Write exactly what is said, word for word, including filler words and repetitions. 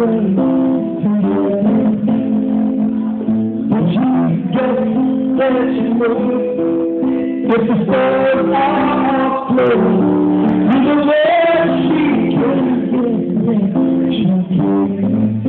way to heaven. But you just let you know if the stars are closed, you know where she can get there. She'll get there.